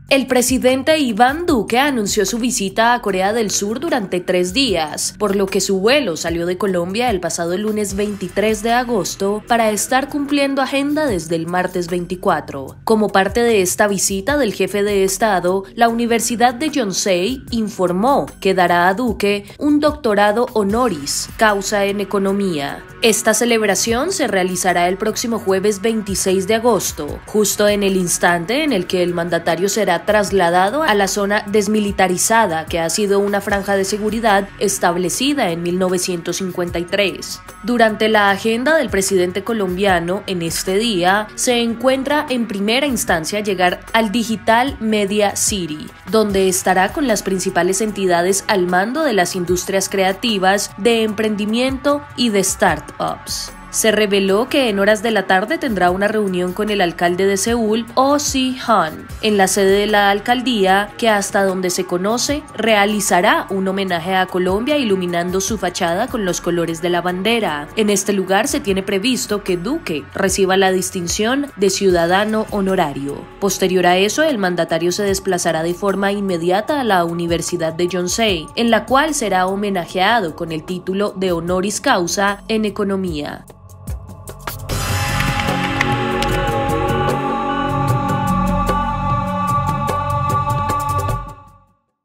El presidente Iván Duque anunció su visita a Corea del Sur durante 3 días, por lo que su vuelo salió de Colombia el pasado lunes 23 de agosto para estar cumpliendo agenda desde el martes 24. Como parte de esta visita del jefe de Estado, la Universidad de Yonsei informó que dará a Duque un doctorado honoris causa en economía. Esta celebración se realizará el próximo jueves 26 de agosto, justo en el instante en el que el mandatario será trasladado a la zona desmilitarizada que ha sido una franja de seguridad establecida en 1953. Durante la agenda del presidente colombiano en este día se encuentra en primera instancia llegar al Digital Media City, donde estará con las principales entidades al mando de las industrias creativas, de emprendimiento y de startups. Se reveló que en horas de la tarde tendrá una reunión con el alcalde de Seúl, Oh Si-han, en la sede de la alcaldía, que hasta donde se conoce realizará un homenaje a Colombia iluminando su fachada con los colores de la bandera. En este lugar se tiene previsto que Duque reciba la distinción de ciudadano honorario. Posterior a eso, el mandatario se desplazará de forma inmediata a la Universidad de Yonsei, en la cual será homenajeado con el título de honoris causa en economía.